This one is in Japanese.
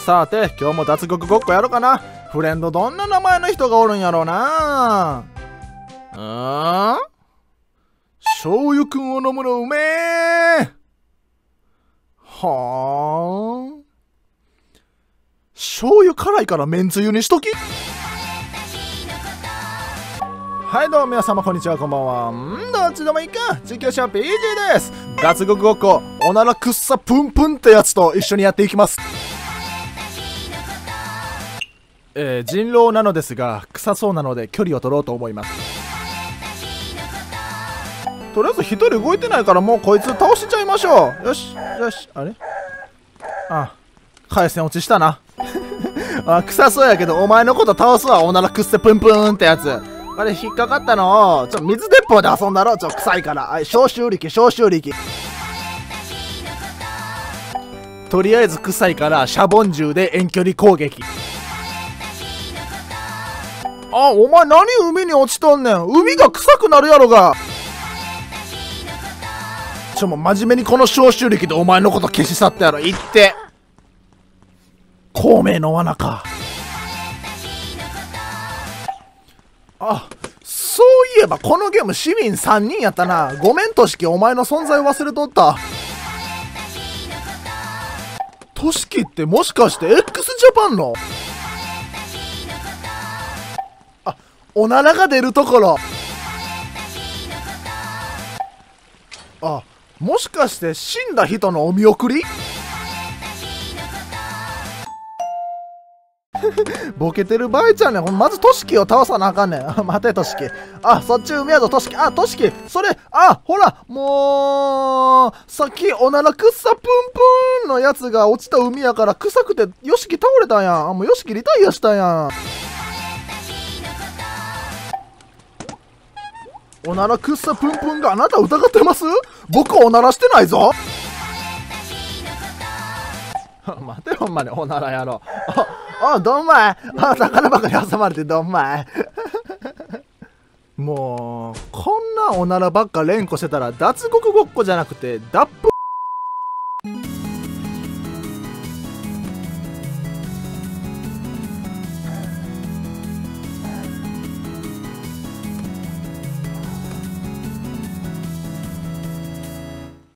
さて今日も脱獄ごっこやろうかな。フレンドどんな名前の人がおるんやろうな。醤油くんを飲むのうめえ。はあ、醤油辛いからめんつゆにしとき。はいどうも皆様こんにちは、こんばんは。どっちでもいいか、実況者 PG です。脱獄ごっこおならくっさプンプンってやつと一緒にやっていきます。人狼なのですが臭そうなので距離を取ろうと思います。とりあえず一人動いてないからもうこいつ倒しちゃいましょう。よしよし、あれ、回線落ちしたな。臭そうやけどお前のこと倒すわ。おならくっせプンプンってやつ。あれ引っかかったのを水鉄砲で遊んだろ。臭いから。消臭力。とりあえず臭いからシャボン銃で遠距離攻撃。お前何海に落ちとんねん。海が臭くなるやろが。もう真面目にこの消臭力でお前のこと消し去ったやろ。言って孔明の罠か。そういえばこのゲーム市民3人やったな。ごめんとしき、お前の存在忘れとった。としきってもしかして x ジャパンのおならが出るところ。もしかして死んだ人のお見送り。ボケてる場合ちゃうねん。まずトシキを倒さなあかんねん。待てトシキ。そっち海やぞトシキ。トシキそれほらもうさっきおならくっさプンプンのやつが落ちた海やから臭くてヨシキ倒れたんやん。もうヨシキリタイアしたやん。おならくっさプンプンがあなた疑ってます？僕おならしてないぞ。待てほんまにおならやろ。どんまい。魚ばかり挟まれてどんまい。もうこんなおならばっか連呼してたら脱獄ごっこじゃなくて脱糞